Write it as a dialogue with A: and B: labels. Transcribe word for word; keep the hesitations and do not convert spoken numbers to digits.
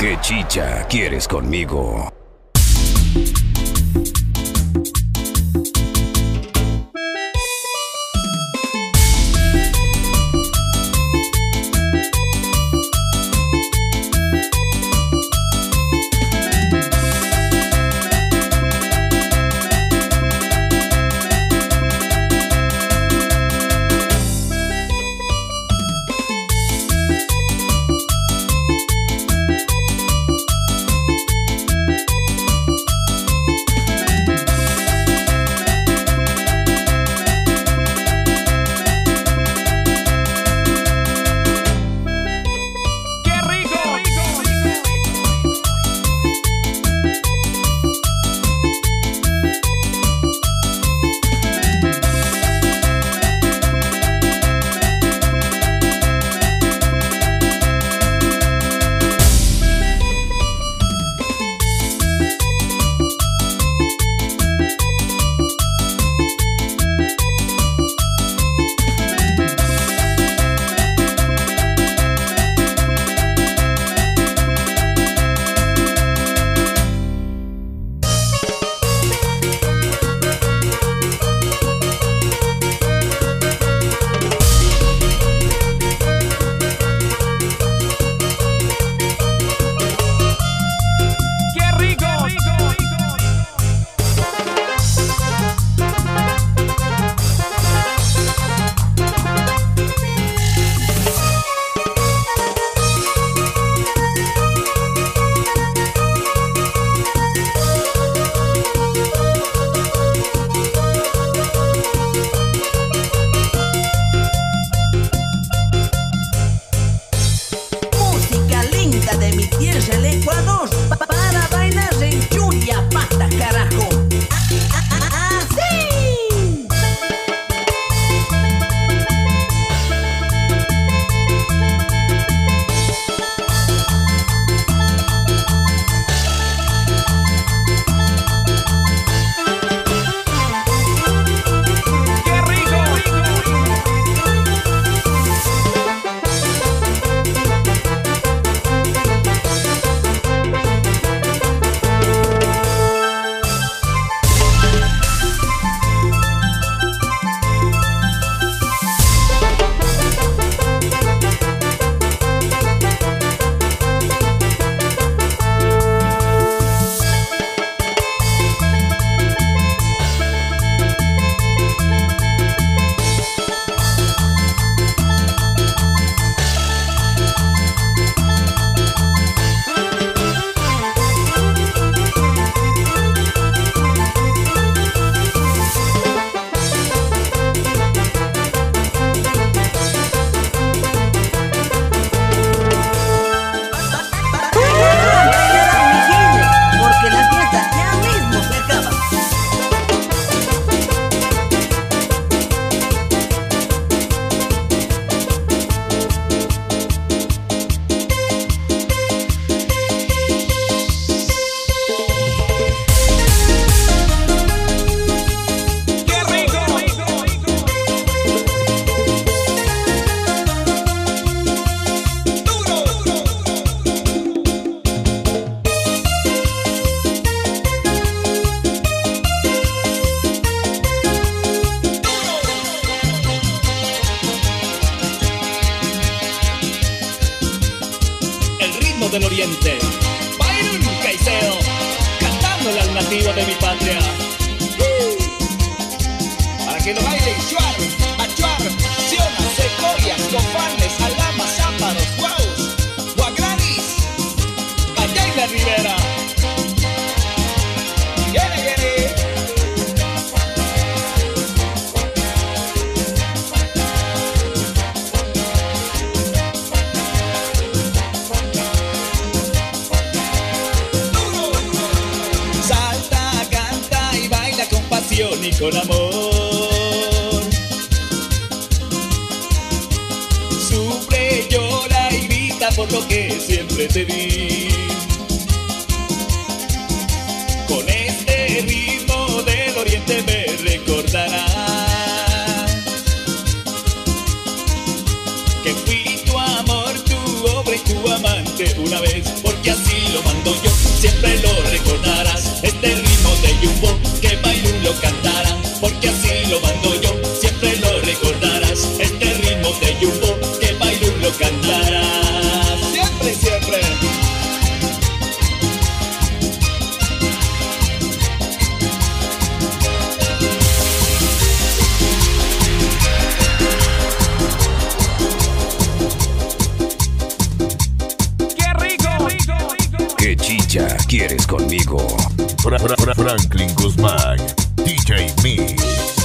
A: ¿Qué chicha quieres conmigo?
B: Del oriente, Byron Caicedo, cantándole al nativo de mi patria. Uh, para que lo bailen Chuar, Achuar, Siona, Secoyas, Cofanes, Alamas, Záparos, Guaus, Guagranis, allá en la ribera. Viene, viene. Y con amor sufre, llora y grita por lo que siempre te di. Con este ritmo del oriente me recordarás que fui tu amor, tu obra y tu amante una vez, porque así siempre lo recordarás. Este ritmo de Jumbo, que Bailu lo cantará, porque así lo mando yo, siempre lo recordarás. Este ritmo de Jumbo, que Bailu lo cantará. Siempre, siempre.
A: ¿Qué chicha quieres conmigo?
C: Fra Fra Fra Franklin Guzmán, D J Mix.